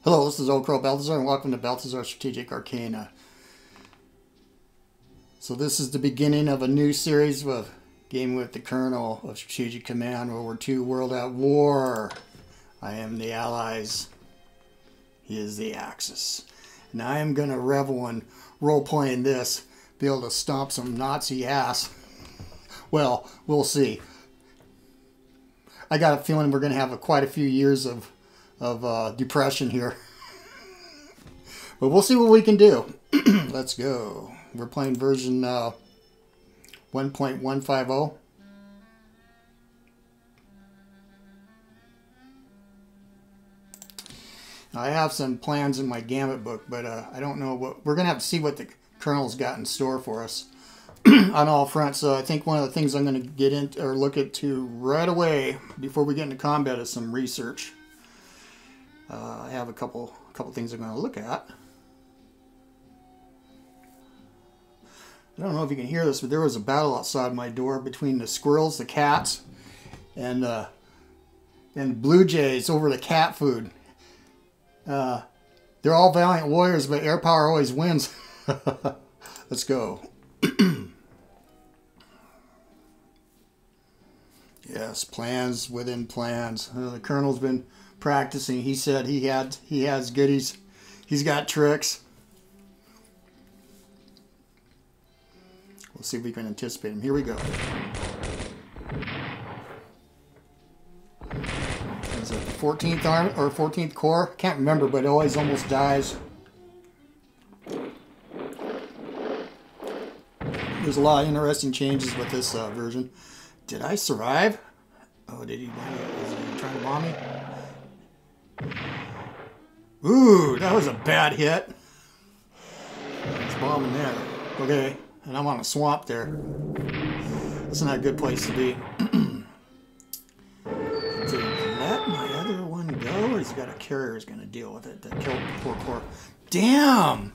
Hello, this is Old Crow Balthazar, and welcome to Balthazar Strategic Arcana. So this is the beginning of a new series of Game with the Colonel of Strategic Command, World War II, World at War. I am the Allies. He is the Axis. And I am going to revel in role-playing this, be able to stomp some Nazi ass. Well, we'll see. I got a feeling we're going to have quite a few years of depression here. But we'll see what we can do. Let's go. We're playing version 1.150. I have some plans in my Gambit book, but I don't know what... We're going to have to see what the Colonel's got in store for us on all fronts. So I think one of the things I'm going to get into or look into right away before we get into combat is some research. I have a couple things I'm going to look at. I don't know if you can hear this, but there was a battle outside my door between the squirrels, the cats, and blue jays over the cat food. They're all valiant warriors, but air power always wins. Let's go. Yes, plans within plans. The Colonel's been practicing. He said he has goodies. He's got tricks. We'll see if we can anticipate him. Here we go. Is it the 14th Army or 14th Corps? Can't remember, but it always almost dies. There's a lot of interesting changes with this version. Did I survive? Oh, did he? Was he trying to bomb me? Ooh, that was a bad hit. It's bombing there. Okay, and I'm on a swamp there. That's not a good place to be. Did he let my other one go, or he's got a carrier who's going to deal with it that killed the poor Corps? Damn!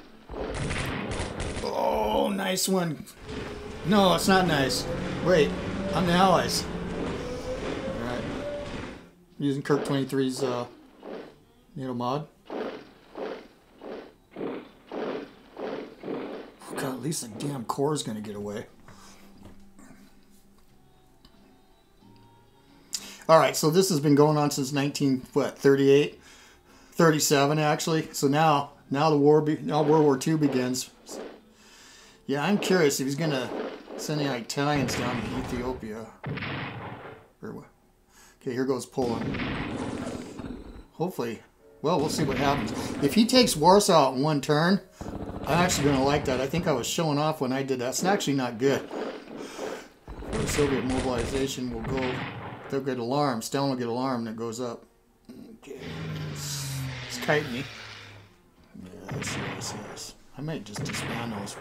Oh, nice one. No, it's not nice. Wait, I'm the Allies. Alright. Using Kirk 23's Nato mod. God, at least the damn Corps is going to get away. Alright, so this has been going on since 1938? 37 actually. So now World War II begins. Yeah, I'm curious if he's going to send the Italians down to Ethiopia. Okay, here goes Poland. Hopefully, well, we'll see what happens. If he takes Warsaw in one turn, I'm actually going to like that. I think I was showing off when I did that. It's actually not good. The Soviet mobilization will go, they'll get alarmed. Stalin will get alarmed and it goes up. Okay, it's kiting me. Yes, yes, yes. I might just disband those.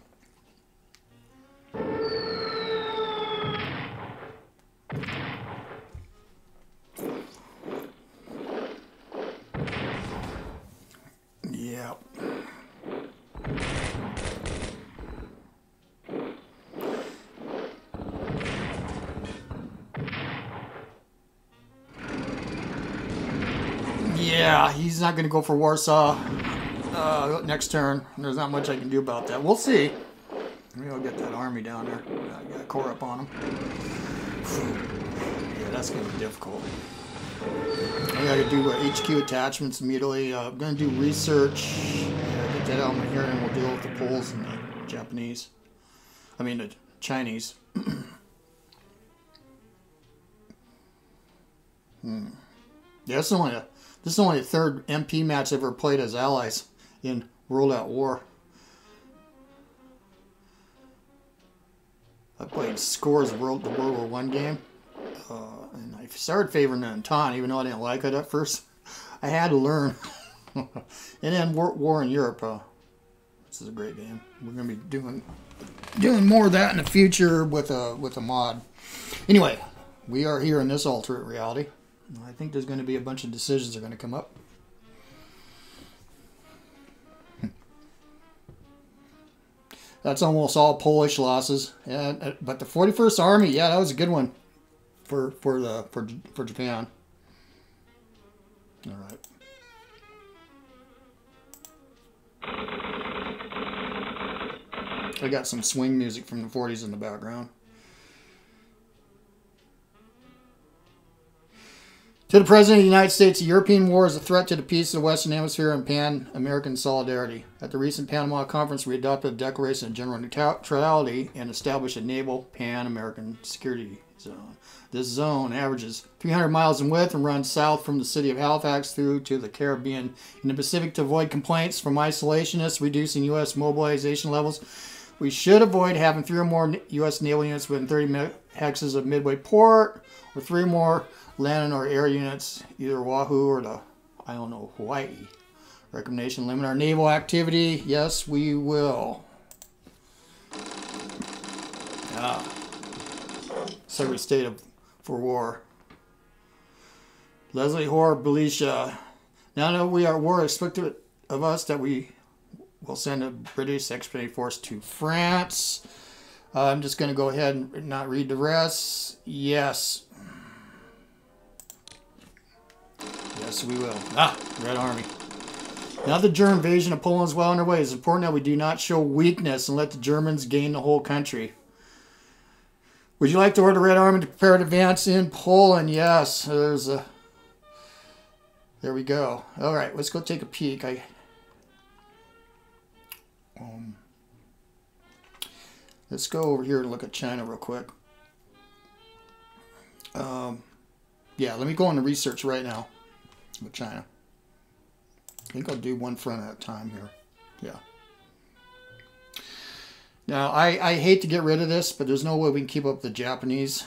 Yep. Yeah, he's not going to go for Warsaw next turn. There's not much I can do about that. We'll see. Maybe I'll get that army down there. I got a Corps up on him. Yeah, that's going to be difficult. I got to do HQ attachments immediately. I'm going to do research. Get that out of my hair, and we'll deal with the Poles and the Japanese. I mean, the Chinese. Yeah, this is only the third MP match I've ever played as Allies in World at War. I played scores of the World War I game. And I started favoring Entente, even though I didn't like it at first. I had to learn. And then War in Europe. This is a great game. We're going to be doing more of that in the future with a mod. Anyway, we are here in this alternate reality. I think there's going to be a bunch of decisions that are going to come up. That's almost all Polish losses. But the 41st Army, yeah, that was a good one. For Japan. All right. I got some swing music from the 40s in the background. To the President of the United States, the European war is a threat to the peace of the Western Hemisphere and Pan-American solidarity. At the recent Panama Conference, we adopted a declaration of general neutrality and established a naval Pan-American security zone. This zone averages 300 miles in width and runs south from the city of Halifax through to the Caribbean in the Pacific to avoid complaints from isolationists reducing U.S. mobilization levels. We should avoid having 3 or more U.S. naval units within 30 hexes of Midway Port, or 3 more land or air units, either Oahu or the, I don't know, Hawaii. Recommendation, limit our naval activity. Yes, we will. Secretary of State for War. Leslie Hoare Belisha. Now that we are at war, expected of us that we will send a British expeditionary force to France. I'm just going to go ahead and not read the rest. Yes. Yes, we will. Red Army. Now the German invasion of Poland is well underway. It's important that we do not show weakness and let the Germans gain the whole country. Would you like to order the Red Army to prepare to advance in Poland? Yes. There we go. All right, let's go take a peek. Let's go over here and look at China real quick. Yeah, let me go into research right now with China. I think I'll do one front at a time here. Yeah. Now, I hate to get rid of this, but there's no way we can keep up with the Japanese.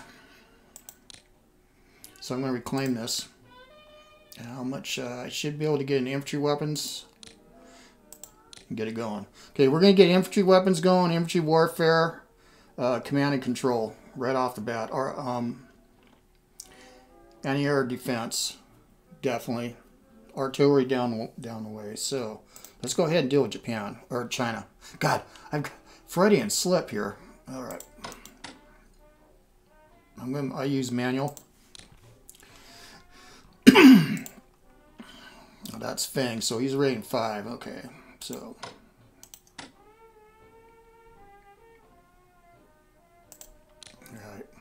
So I'm going to reclaim this. And how much I should be able to get in infantry weapons and get it going. Okay, we're going to get infantry weapons going, infantry warfare, command and control right off the bat. Or anti-air defense, definitely. Artillery down the way. So let's go ahead and deal with Japan or China. God, I've got Freudian slip here. All right, I use manual. That's Feng, so he's rating 5. Okay, so all right.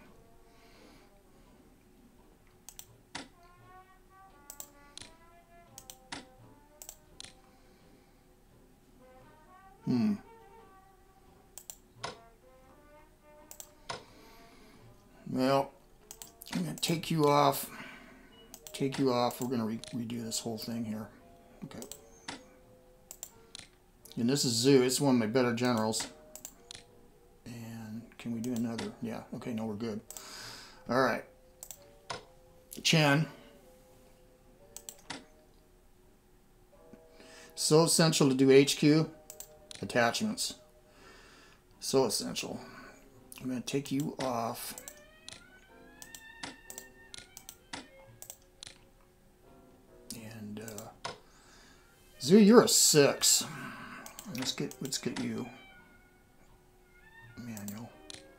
Well, I'm going to take you off. Take you off. We're going to redo this whole thing here. Okay. And this is Zhu. It's one of my better generals. And can we do another? Yeah. Okay, no, we're good. All right. Chen. So essential to do HQ. Attachments. So essential. I'm going to take you off. And Zhu, you're a 6. Let's get you manual.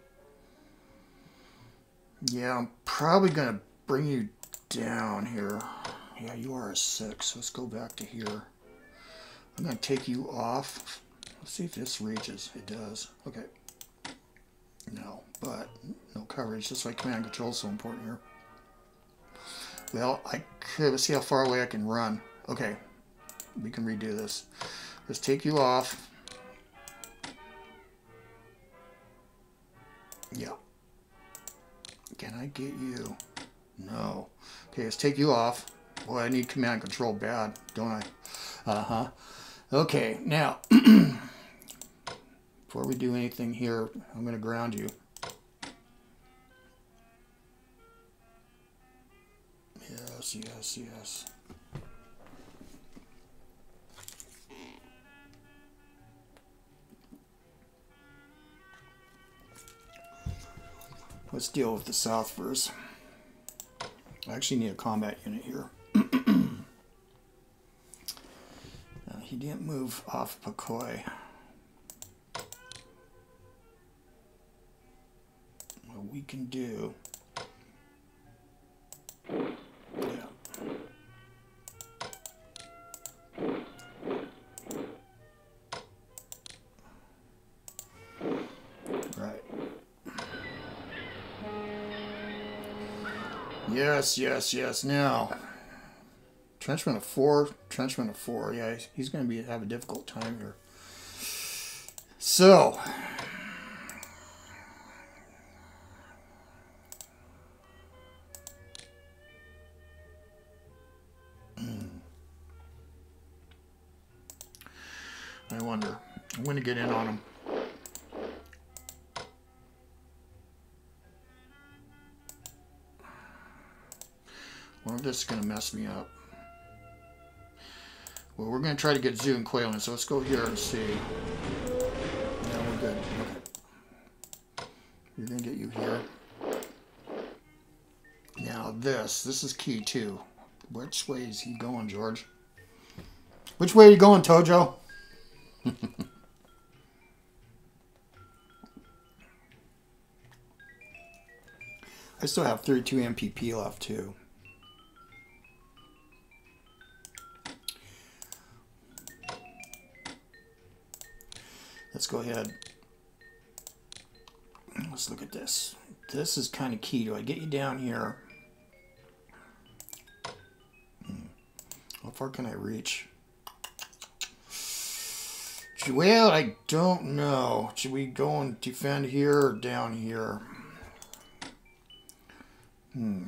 Yeah, I'm probably going to bring you down here. Yeah, you are a 6. Let's go back to here. I'm going to take you off. Let's see if this reaches. It does. Okay. No, but no coverage. That's why command and control is so important here. Well, I could. Let's see how far away I can run. Okay. We can redo this. Let's take you off. Yeah. Can I get you? No. Okay, let's take you off. Boy, I need command and control bad, don't I? Uh-huh. Okay, now, before we do anything here, I'm going to ground you. Yes, yes, yes. Let's deal with the south first. I actually need a combat unit here. He didn't move off Pakoi. What we can do. Yeah. Yes, yes, yes. Now, Trenchman of 4, Trenchman of 4. Yeah, he's going to have a difficult time here. So, I wonder. I'm going to get in on him. Well, this is going to mess me up. Well, we're going to try to get Zoo and Quail in, so let's go here and see. Yeah, we're good. Okay. We're going to get you here. Now this is key too. Which way is he going, George? Which way are you going, Tojo? I still have 32 MPP left too. Let's go ahead. Let's look at this. This is kind of key. Do I get you down here? How far can I reach? Well, I don't know. Should we go and defend here or down here? I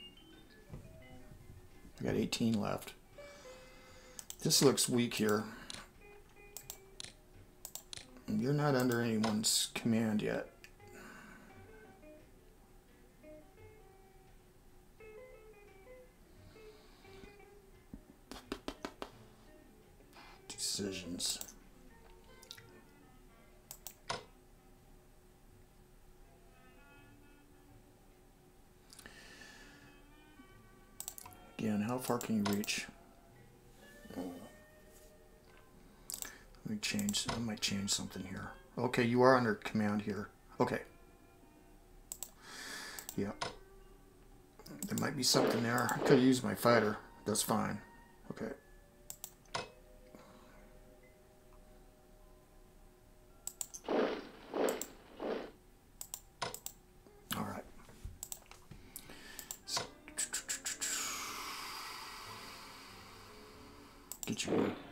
got 18 left. This looks weak here. You're not under anyone's command yet. Decisions. Again, how far can you reach? Let me change. I might change something here. Okay, you are under command here. Okay. Yeah. There might be something there. I could have used my fighter. That's fine. Okay. All right. Get you here.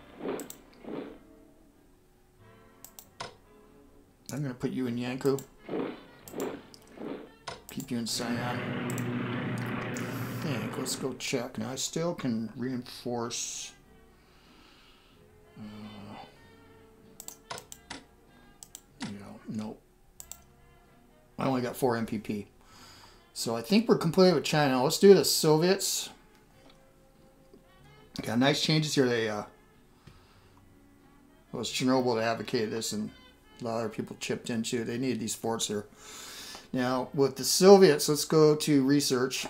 I'm going to put you in Yanku. Keep you in Cyan. I think. Let's go check. Now I still can reinforce. Nope. I only got 4 MPP. So I think we're completed with China. Let's do the Soviets. Got nice changes here. They it was Chernobyl that advocated this, and a lot of other people chipped into. They needed these forts here. Now with the Soviets, let's go to research.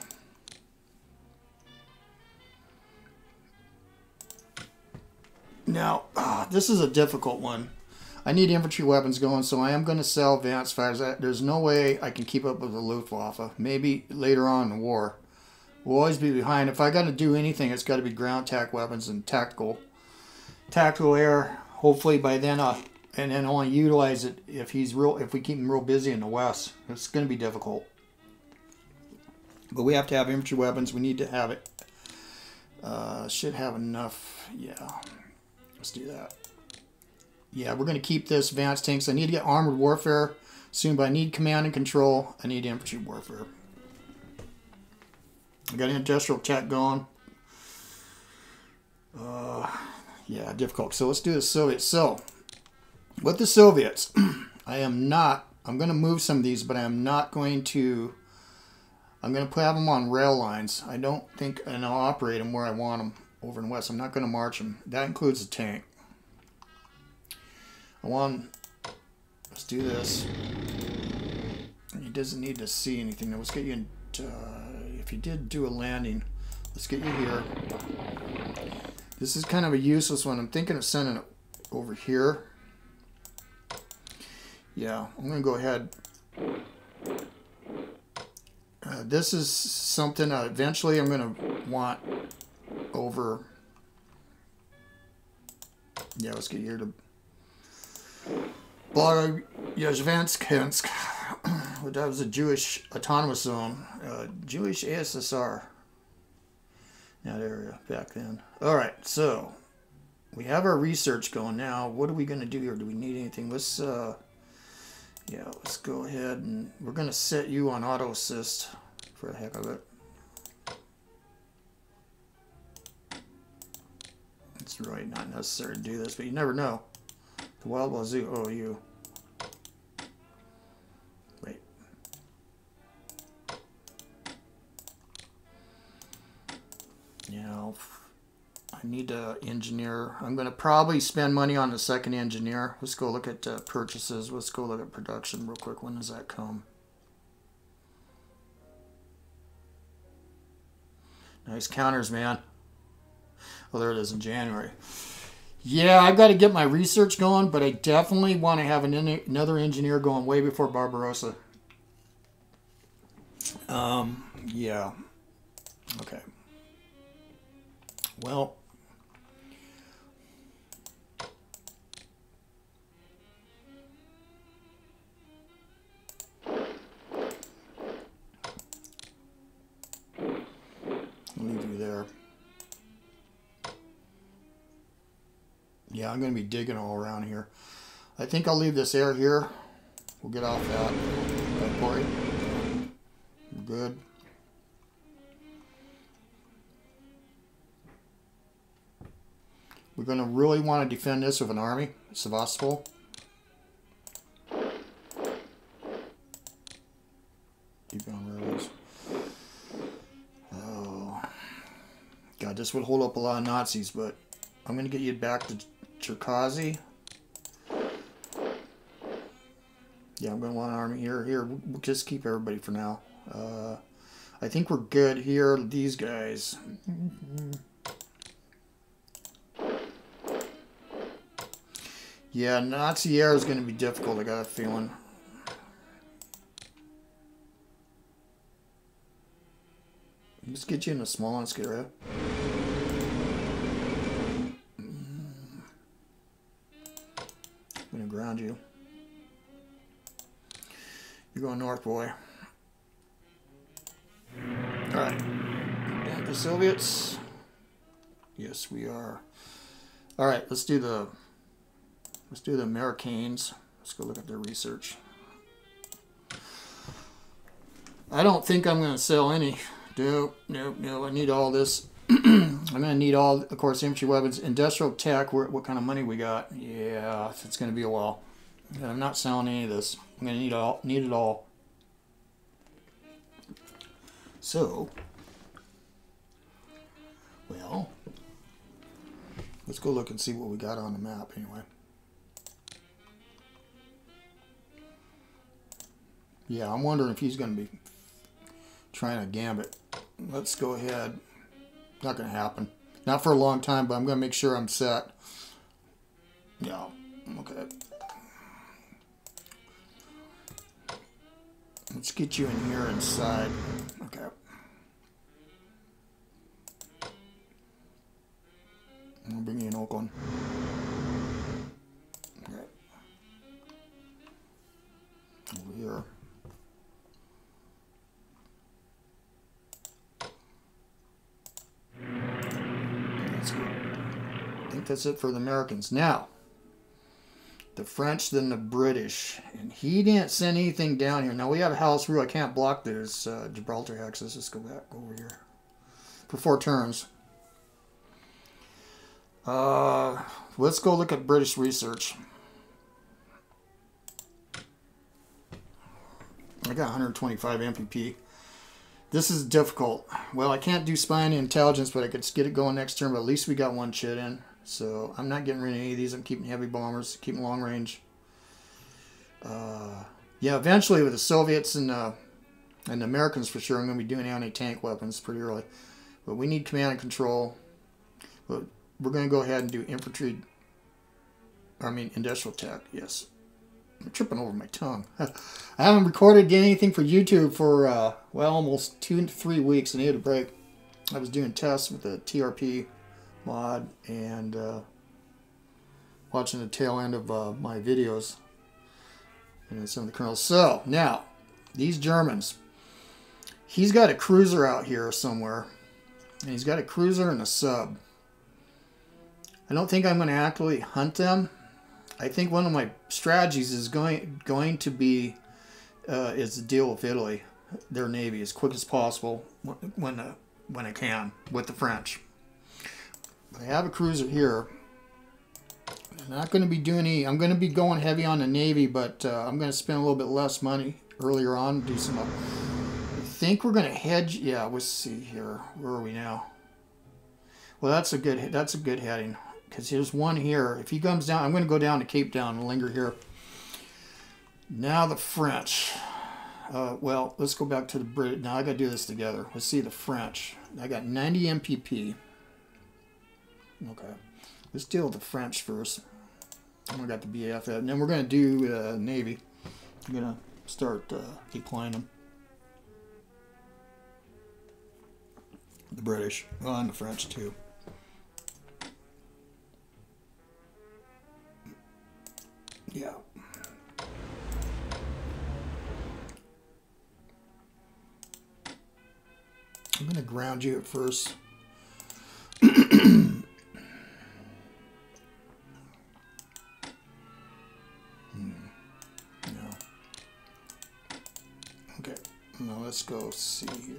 Now this is a difficult one. I need infantry weapons going, so I am going to sell advanced fighters. There's no way I can keep up with the Luftwaffe. Maybe later on in the war. We'll always be behind. If I got to do anything, it's got to be ground attack weapons and tactical air. Hopefully by then, and then only utilize it if we keep him real busy in the west. It's going to be difficult. But we have to have infantry weapons. We need to have it. Should have enough. Yeah, let's do that. Yeah, we're going to keep this advanced tanks. I need to get armored warfare soon, but I need command and control. I need infantry warfare. I got industrial tech going. Yeah, difficult. So let's do the Soviets. So, with the Soviets, I'm going to move some of these, but I'm not going to, I'm going to have them on rail lines. I don't think, and I'll operate them where I want them over in the west. I'm not going to march them. That includes the tank. Let's do this. He doesn't need to see anything. Now let's get you in, if you did do a landing, let's get you here. This is kind of a useless one. I'm thinking of sending it over here. Yeah, I'm going to go ahead. This is something eventually I'm going to want over. Yeah, let's get here to Blagojevsk. that was a Jewish autonomous zone, Jewish ASSR, that area back then. All right, so we have our research going now. What are we going to do here? Do we need anything? Let's yeah, let's go ahead and we're going to set you on auto assist for the heck of it. It's really not necessary to do this, but you never know. The Wild Wazoo. Oh, you. Wait. You know, I need to engineer. I'm going to probably spend money on the second engineer. Let's go look at purchases. Let's go look at production real quick. When does that come? Nice counters, man. Well, there it is in January. Yeah, I've got to get my research going, but I definitely want to have another engineer going way before Barbarossa. Yeah. Okay. Well, I'll leave you there. Yeah, I'm going to be digging all around here. I think I'll leave this air here. We'll get off that. Okay, Corey. We're good. We're going to really want to defend this with an army. Sevastopol. Keep on railways. Oh. God, this would hold up a lot of Nazis, but I'm going to get you back to Cherkazi. Yeah, I'm going to want an army here. Here, we'll just keep everybody for now. I think we're good here. These guys. Yeah, Nazi air is going to be difficult, I got a feeling. Let's get you in a small area. I'm going to ground you. You're going north, boy. Alright. Down to the Soviets. Yes, we are. Alright, let's do the Americans. Let's go look at their research. I don't think I'm going to sell any. No. I need all this. I'm going to need all, of course, infantry weapons, industrial tech. What kind of money we got? Yeah, it's going to be a while. I'm not selling any of this. I'm going to need it all. So, well, let's go look and see what we got on the map anyway. Yeah, I'm wondering if he's going to be trying to gambit. Let's go ahead. Not going to happen. Not for a long time, but I'm going to make sure I'm set. Yeah, okay. Let's get you in here inside. Okay. I'll bring you in Oakland. Okay. Over here. That's good. I think that's it for the Americans. Now, the French, then the British. And he didn't send anything down here. Now, we have a house rule. I can't block this Gibraltar axis. Let's go back over here. For 4 turns. Let's go look at British research. I got 125 MPP. This is difficult. Well, I can't do spying and intelligence, but I could get it going next turn, but at least we got 1 chit in. So I'm not getting rid of any of these. I'm keeping heavy bombers, keeping long range. Yeah, eventually with the Soviets and the Americans for sure, I'm going to be doing anti-tank weapons pretty early. But we need command and control. But we're going to go ahead and do industrial tech, yes. I'm tripping over my tongue. I haven't recorded anything for YouTube for, well, almost 2 to 3 weeks. I needed a break. I was doing tests with the TRP mod and watching the tail end of my videos and some of the kernels. So, now, These Germans. He's got a cruiser out here somewhere. And he's got a cruiser and a sub. I don't think I'm going to actively hunt them. I think one of my strategies is going to be is to deal with Italy, their navy, as quick as possible when I can with the French. But I have a cruiser here. I'm not going to be doing any. I'm going to be going heavy on the navy, but I'm going to spend a little bit less money earlier on. Do some. I think we're going to hedge. Yeah, let's see here. Where are we now? Well, that's a good heading, because there's one here. If he comes down, I'm going to go down to Cape Town and linger here. Now the French. Well, let's go back to the British. Now I got to do this together. Let's see the French. I got 90 MPP. Okay, let's deal with the French first. I got the BF, and then we're going to do Navy. I'm going to start deploying them. The British, well, and the French too. Yeah. I'm going to ground you at first. No. Okay. Now let's go see here.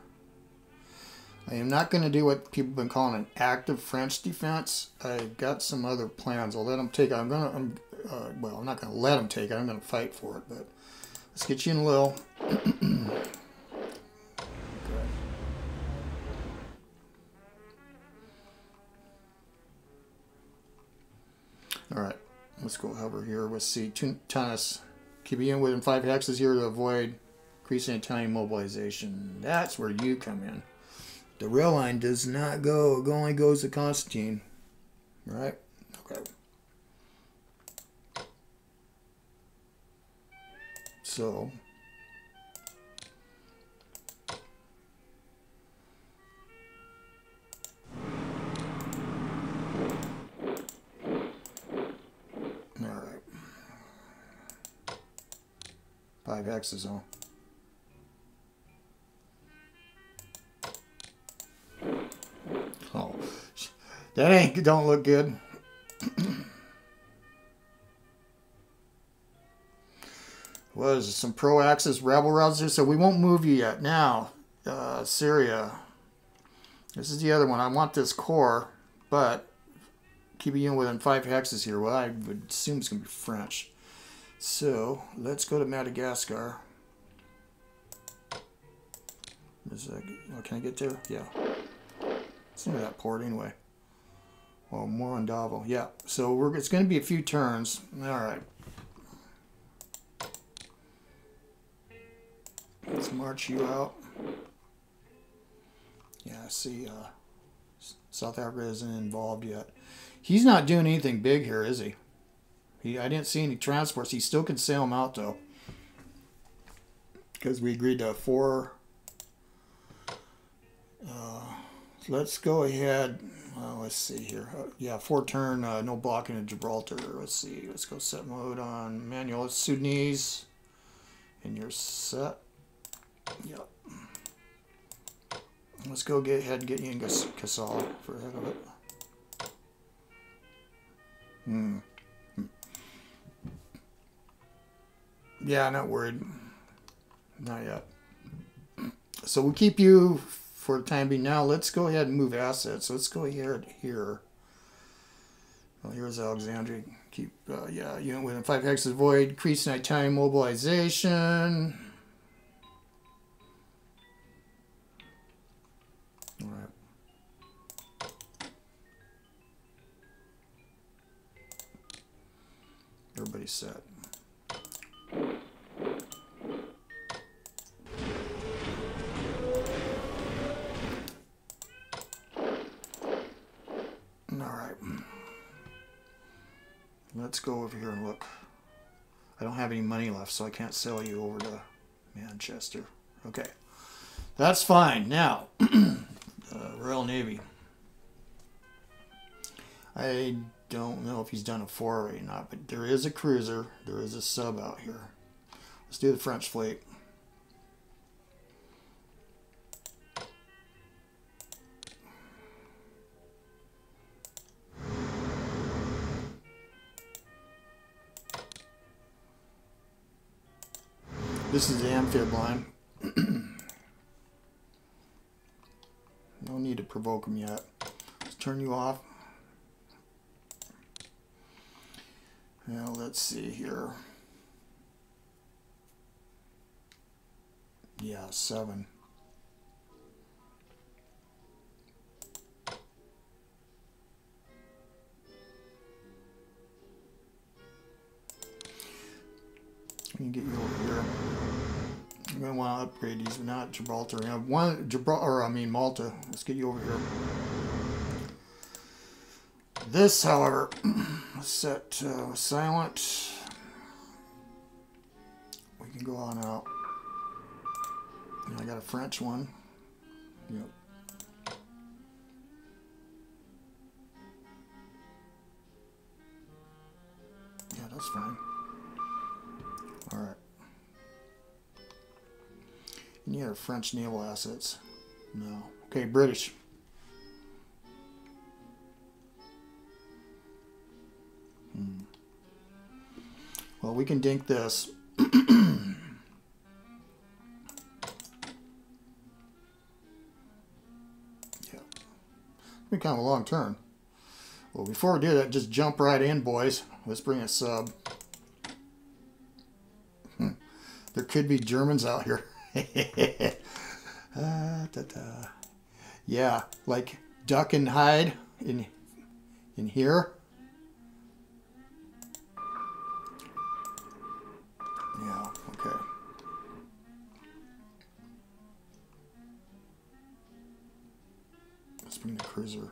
I am not going to do what people have been calling an active French defense. I got some other plans. I'll let them take it. Well, I'm not going to let them take it. I'm going to fight for it. But let's get you in low. All right, let's go hover here. Let's see, Tunis. Keep you in within 5 hexes here to avoid increasing Italian mobilization. That's where you come in. The rail line does not go. It only goes to Constantine. Right? Okay. So. All right. 5 hexes on. Oh, that don't look good. What is it? Some pro-axis rebel routes here, so we won't move you yet. Now, Syria. This is the other one. I want this core, but keep you in within 5 hexes here. Well, I would assume it's going to be French. So let's go to Madagascar. Can I get there? Yeah. It's near that port anyway. Well, more on Davao. Yeah. So it's going to be a few turns. All right. Let's march you out. Yeah. See, South Africa isn't involved yet. He's not doing anything big here, is he? I didn't see any transports. He still can sail them out though, because we agreed to 4. Let's go ahead. Let's see here. Yeah, 4 turn, no blocking in Gibraltar. Let's see. Let's go set mode on manual. It's Sudanese. And you're set. Yep. Let's go ahead and get you in Kassala for the heck of it. Yeah, not worried. Not yet. So we'll keep you for the time being. Now let's go ahead and move assets. Let's go here. Well, here's Alexandria. Keep, yeah, unit within 5 hexes void. Increase in Italian mobilization. All right. Everybody's set. Let's go over here and look. I don't have any money left, so I can't sell you over to Manchester. Okay, that's fine. Now, Royal Navy. I don't know if he's done a foray or not, but there is a cruiser. There is a sub out here. Let's do the French fleet. This is the amphib line. No need to provoke them yet. Let's turn you off. Now let's see here. Yeah, 7. Let me get you over here. I'm going to want to upgrade these, but not Gibraltar. I have one Malta. Let's get you over here. This, however, set silent. We can go on out. And I got a French one. Yep. Yeah, that's fine. All right. Any other French naval assets? No. Okay, British. Well, we can dink this. Yeah. Be kind of a long turn. Well, before we do that, just jump right in, boys. Let's bring a sub. There could be Germans out here. Yeah, like duck and hide in here. Yeah, okay. Let's bring the cruiser.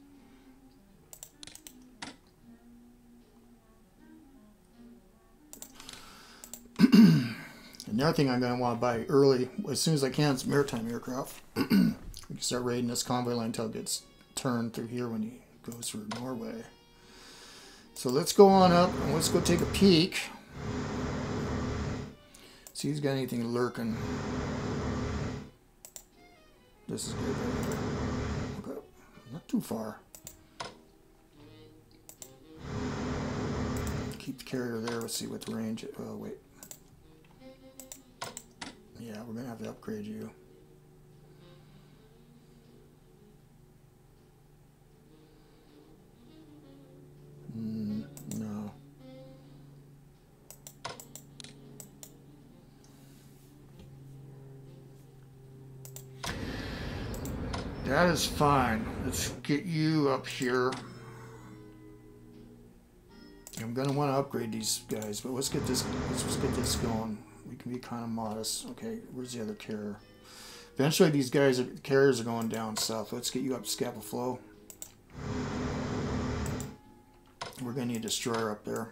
Another thing I'm going to want to buy early, as soon as I can, is maritime aircraft. We can start raiding this convoy line until it gets turned through here when he goes through Norway. So let's go on up and let's go take a peek. See if he's got anything lurking. This is good right here. Okay. Not too far. Keep the carrier there. Let's see what the range is. Oh, wait. Yeah, we're going to have to upgrade you. No. That is fine. Let's get you up here. I'm going to want to upgrade these guys, but let's get this going. We can be kind of modest. Okay, where's the other carrier? Eventually, these carriers are going down south. Let's get you up to Scapa Flow. We're going to need a destroyer up there.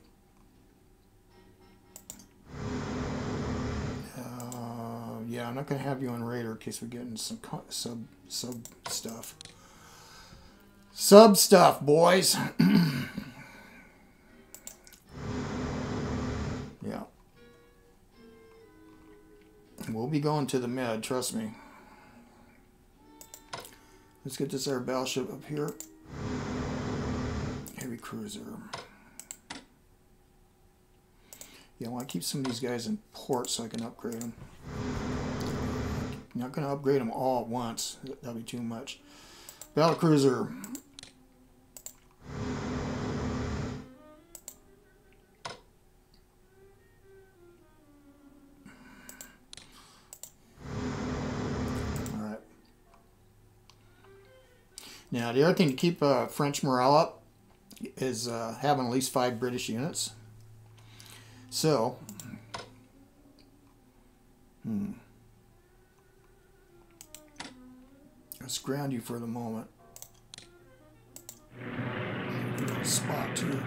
Yeah, I'm not going to have you on radar in case we're getting some sub stuff. Sub stuff, boys. Yeah. We'll be going to the med, trust me. Let's get this air battleship up here. Heavy cruiser. Yeah, I want to keep some of these guys in port so I can upgrade them. I'm not going to upgrade them all at once. That'll be too much. Battle cruiser. Alright. Now, the other thing to keep French morale up is having at least 5 British units. So, let's ground you for the moment. Spot too.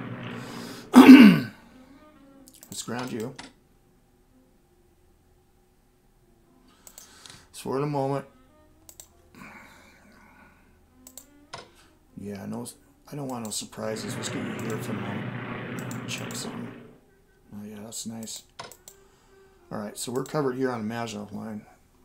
Let's ground you. So for the moment. Yeah, no, I don't want no surprises. Let's get you here for a moment. Check something. Oh yeah, that's nice. Alright, so we're covered here on the Maginot Line.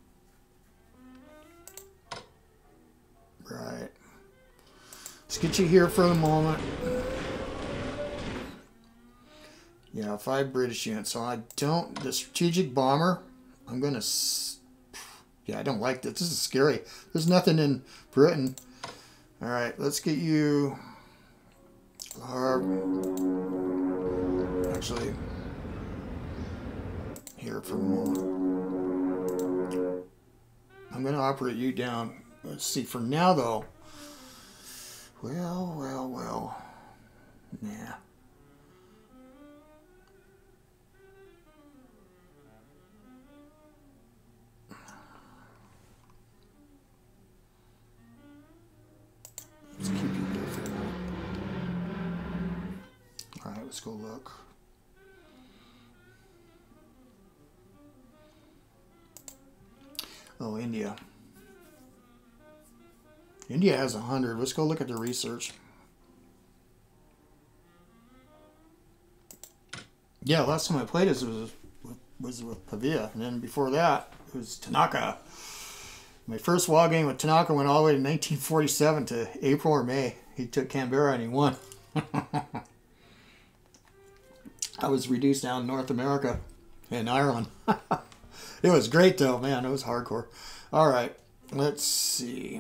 Right. Let's get you here for the moment. Yeah, 5 British units. So I don't, the strategic bomber, I'm going to, yeah, I don't like this. This is scary. There's nothing in Britain. All right, let's get you, actually, here for a moment. I'm going to operate you down. Let's see, for now though, well, nah. Let's keep you here for now. All right, let's go look. Oh, India. India has 100. Let's go look at the research. Yeah, last time I played this was with Pavia, and then before that it was Tanaka. My first WoW game with Tanaka went all the way to 1947 to April or May. He took Canberra and he won. I was reduced down in North America and Ireland. It was great though, man. It was hardcore. All right, let's see.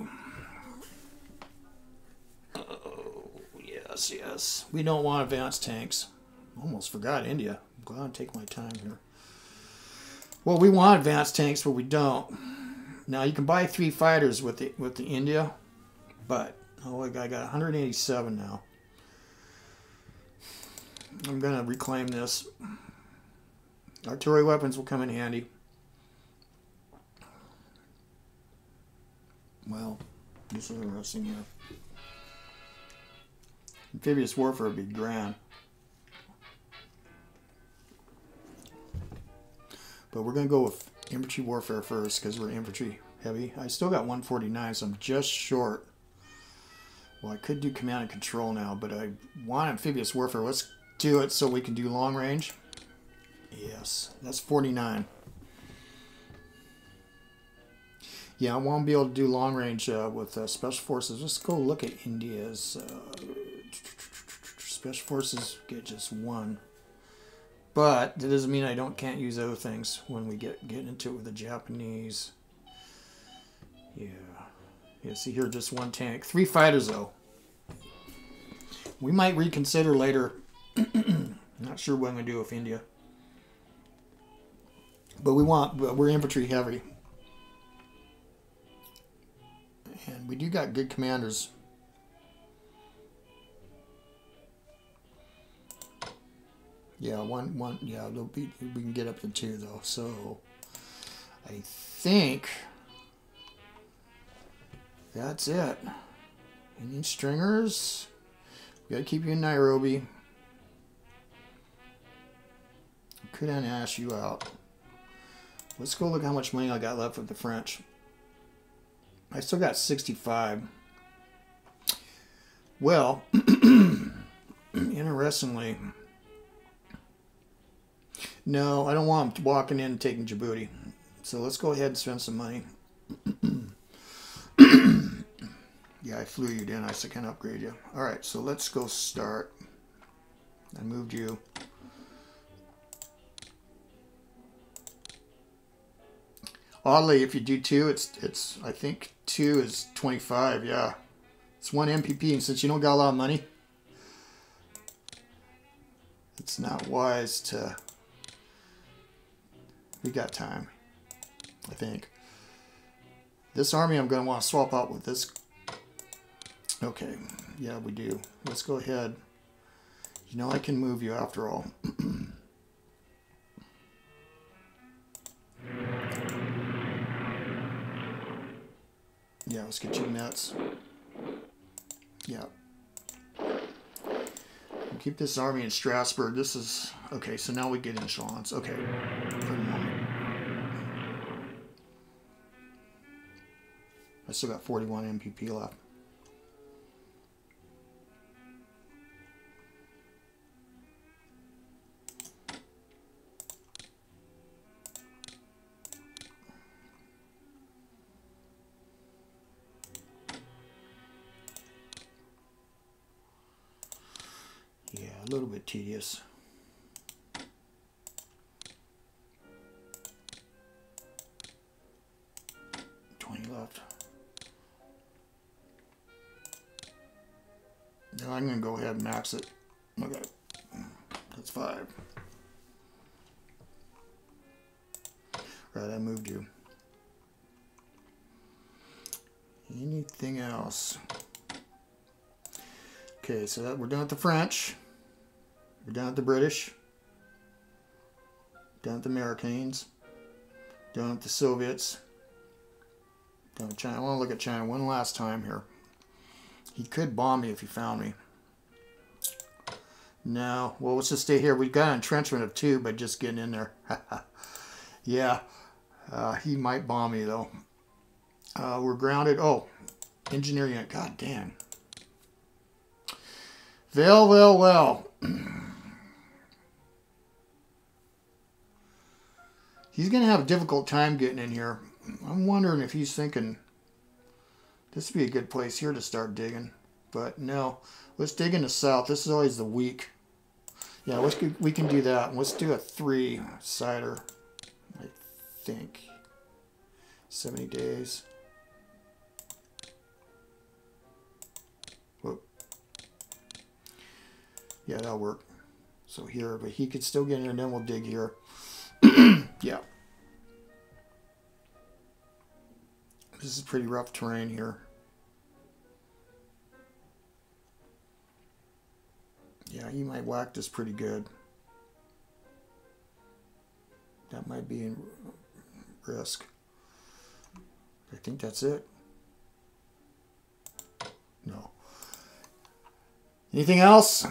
Oh, yes. We don't want advanced tanks. Almost forgot India. I'm glad I take my time here. Well, we want advanced tanks, but we don't. Now you can buy 3 fighters with the India, but oh, I got 187 now. I'm gonna reclaim this. Artillery weapons will come in handy. Well, this is interesting here. Amphibious warfare would be grand. But we're going to go with infantry warfare first because we're infantry heavy. I still got 149, so I'm just short. Well, I could do command and control now, but I want amphibious warfare. Let's do it so we can do long range. Yes, that's 49. Yeah, I won't be able to do long range with special forces. Let's go look at India's special forces. Get just 1. But that doesn't mean I can't use other things when we get into it with the Japanese. Yeah. See here, just 1 tank. 3 fighters though. We might reconsider later. Not sure what I'm gonna do with India. But we're infantry heavy. And we do got good commanders. Yeah, one. Yeah, we can get up to 2 though. So I think that's it. Any stringers? We gotta keep you in Nairobi. Could I ask you out? Let's go look how much money I got left with the French. I still got 65. Well, interestingly, no, I don't want them walking in and taking Djibouti. So let's go ahead and spend some money. Yeah, I flew you, didn't I? So I can upgrade you. All right, so let's go start. I moved you. Oddly, if you do 2, it's I think 2 is 25. Yeah, it's 1 MPP, and since you don't got a lot of money, it's not wise to. We got time, I think. This army I'm going to want to swap out with this. Okay, yeah, we do. Let's go ahead. You know I can move you after all. Yeah, let's get you nuts. Yeah. We'll keep this army in Strasbourg. This is... Okay, so now we get in echelons. Okay, for the moment. I still got 41 MPP left. Yeah, a little bit tedious. left. Now I'm going to go ahead and max it. Okay. That's 5. Right, I moved you. Anything else? Okay, so that, we're done with the French. We're done with the British. Done with the Americans. Done with the Soviets. Done with China. I want to look at China one last time here. He could bomb me if he found me. No. Well, let's just stay here. We've got an entrenchment of 2 by just getting in there. Yeah. He might bomb me, though. We're grounded. Oh. Engineer unit. God damn. Well. He's going to have a difficult time getting in here. I'm wondering if he's thinking this would be a good place here to start digging. But no. Let's dig in the south. This is always the weak. Yeah, we can do that. Let's do a 3-sider, I think. 70 days. Whoop. Yeah, that'll work. So here, but he could still get in here, and then we'll dig here. Yeah. This is pretty rough terrain here. Yeah, he might whack this pretty good. That might be in risk. I think that's it. No. Anything else?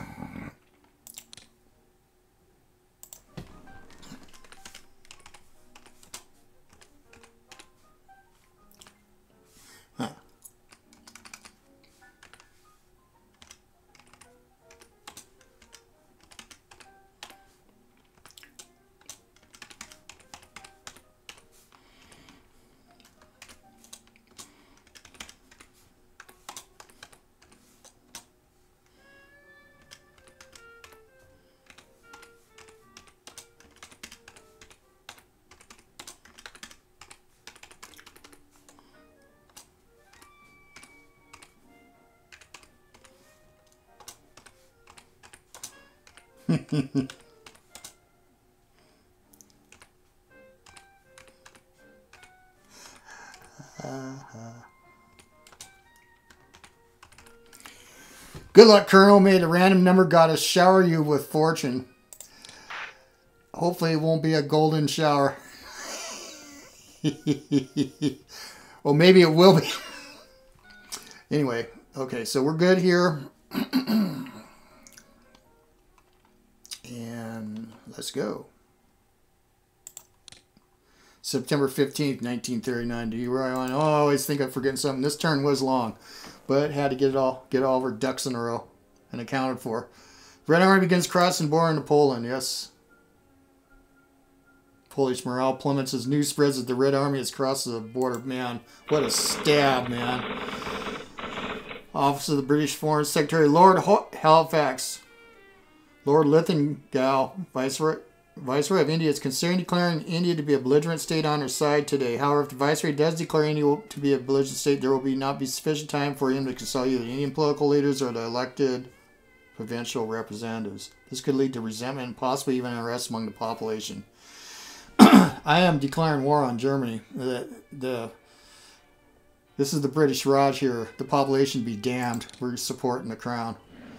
Good luck, Colonel. May the random number goddess shower you with fortune. Hopefully it won't be a golden shower. Well, maybe it will be. Anyway, okay, so we're good here. And let's go. September 15th, 1939. Do you right on? Oh, I always think I'm forgetting something. This turn was long, but had to get all of our ducks in a row and accounted for. Red Army begins crossing border into Poland. Yes. Polish morale plummets as news spreads that the Red Army has crossed the border. Man, what a stab, man. Office of the British Foreign Secretary, Lord Halifax. Lord Lithgow, Viceroy of India, is considering declaring India to be a belligerent state on her side today. However, if the Viceroy does declare India to be a belligerent state, there will not be sufficient time for him to consult either the Indian political leaders or the elected provincial representatives. This could lead to resentment and possibly even unrest among the population. I am declaring war on Germany. This is the British Raj here. The population be damned. We're supporting the crown.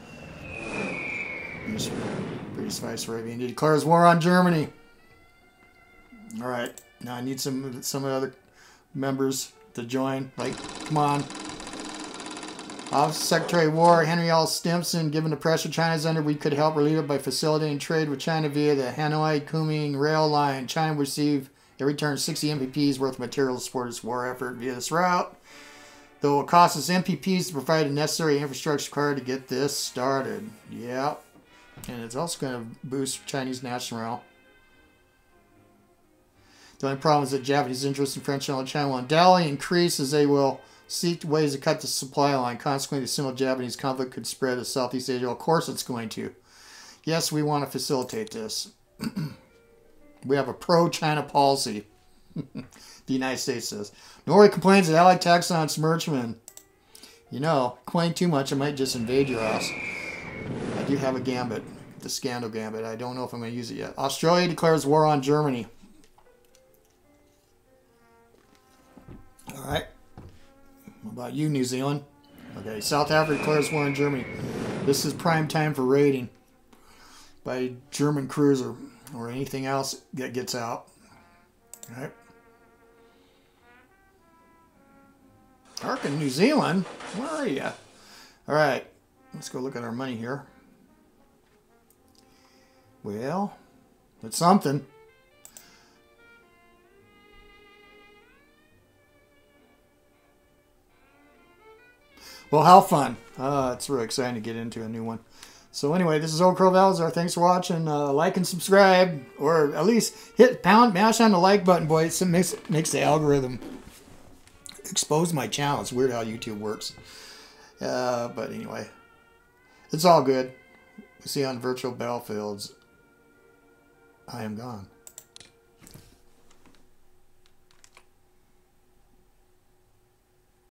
British Viceroy of India declares war on Germany. All right, now I need some of the other members to join. Like, come on. Office Secretary of War Henry L. Stimson, given the pressure China is under, we could help relieve it by facilitating trade with China via the Hanoi-Kunming rail line. China will receive in return 60 MPPs worth of material to support its war effort via this route. Though it will cost us MPPs to provide the necessary infrastructure required to get this started. Yep. And it's also going to boost Chinese national morale. The only problem is that Japanese interest in French and China will undoubtedly increase as they will seek ways to cut the supply line. Consequently, the Sino-Japanese conflict could spread to Southeast Asia. Of course it's going to. Yes, we want to facilitate this. We have a pro-China policy. The United States says. Norway complains that Allied tax on Smirchman. You know, complain too much, I might just invade your house. I do have a gambit. The Scandal Gambit. I don't know if I'm going to use it yet. Australia declares war on Germany. Alright. What about you, New Zealand? Okay, South Africa declares war on Germany. This is prime time for raiding by German cruiser or anything else that gets out. Alright. Harkin, New Zealand? Where are you? Alright. Let's go look at our money here. Well, it's something. Well, how fun. It's really exciting to get into a new one. So anyway, this is Old Crow Valazar. Thanks for watching. Like and subscribe, or at least mash on the like button, boys. It makes the algorithm expose my channel. It's weird how YouTube works. But anyway, it's all good. We see you on virtual battlefields. I am gone.